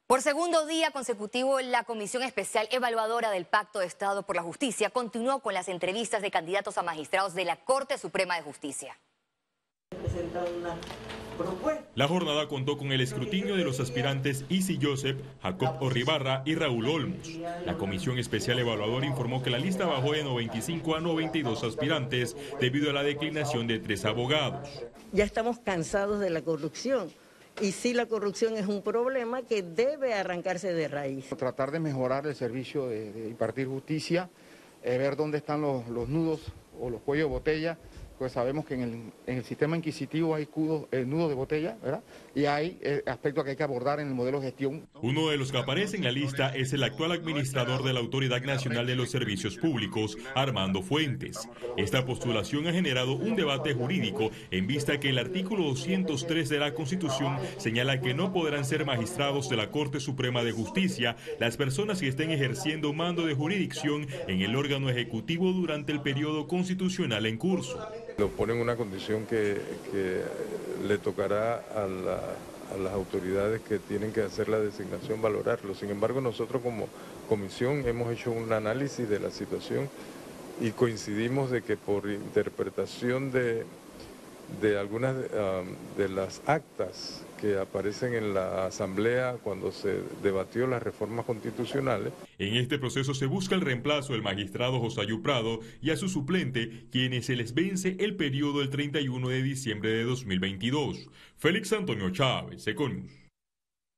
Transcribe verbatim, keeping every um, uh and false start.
Por segundo día consecutivo, la Comisión Especial Evaluadora del Pacto de Estado por la Justicia continuó con las entrevistas de candidatos a magistrados de la Corte Suprema de Justicia. La jornada contó con el escrutinio de los aspirantes Isi Joseph, Jacob Orribarra y Raúl Olmos. La Comisión Especial Evaluadora informó que la lista bajó de noventa y cinco a noventa y dos aspirantes debido a la declinación de tres abogados. Ya estamos cansados de la corrupción. Y sí, la corrupción es un problema que debe arrancarse de raíz. Tratar de mejorar el servicio de, de impartir justicia, eh, ver dónde están los, los nudos o los cuellos de botella, pues sabemos que en el, en el sistema inquisitivo hay cudos, eh, nudos de botella, ¿verdad? Y hay eh, aspectos que hay que abordar en el modelo de gestión. Uno de los que aparece en la lista es el actual administrador de la Autoridad Nacional de los Servicios Públicos, Armando Fuentes. Esta postulación ha generado un debate jurídico en vista que el artículo doscientos tres de la Constitución señala que no podrán ser magistrados de la Corte Suprema de Justicia las personas que estén ejerciendo mando de jurisdicción en el órgano ejecutivo durante el periodo constitucional en curso. Lo pone en una condición que, que le tocará a, la, a las autoridades que tienen que hacer la designación valorarlo. Sin embargo, nosotros como comisión hemos hecho un análisis de la situación y coincidimos de que por interpretación de, de algunas um, de las actas que aparecen en la Asamblea cuando se debatió las reformas constitucionales. En este proceso se busca el reemplazo del magistrado Josayu Prado y a su suplente, quienes se les vence el periodo el treinta y uno de diciembre de dos mil veintidós. Félix Antonio Chávez, Econius.